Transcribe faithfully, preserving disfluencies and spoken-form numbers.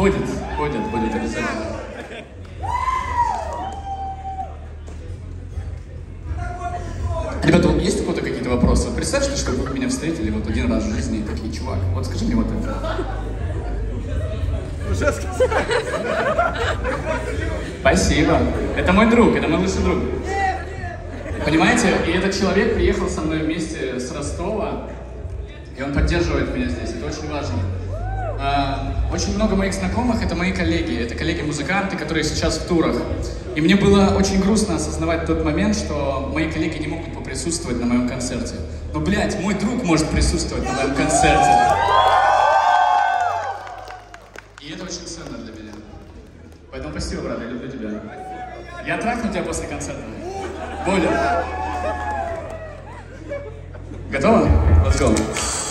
Будет, будет, будет обязательно. Ребята, вот есть у кого-то какие-то вопросы? Вот представьте, что вы меня встретили вот один раз в жизни и такие, чувак, вот скажи мне вот это. Уже сказал. Спасибо. Это мой друг, это мой лучший друг. Понимаете? И этот человек приехал со мной вместе с Ростова, и он поддерживает меня здесь. Это очень важно. Очень много моих знакомых — это мои коллеги. Это коллеги-музыканты, которые сейчас в турах. И мне было очень грустно осознавать тот момент, что мои коллеги не могут поприсутствовать на моем концерте. Но, блядь, мой друг может присутствовать на моем концерте. И это очень ценно для меня. Поэтому спасибо, брат, я люблю тебя. Я трахну тебя после концерта. Более. Готово? Let's go.